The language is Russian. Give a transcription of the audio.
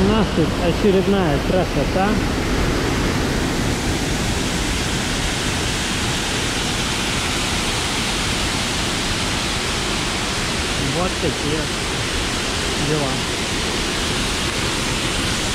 У нас тут очередная красота. Вот такие дела.